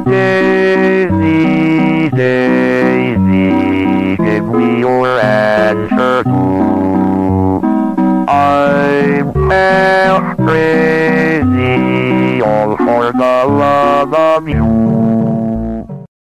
Daisy, Daisy, give me your answer too. I'm half crazy, all for the love of you.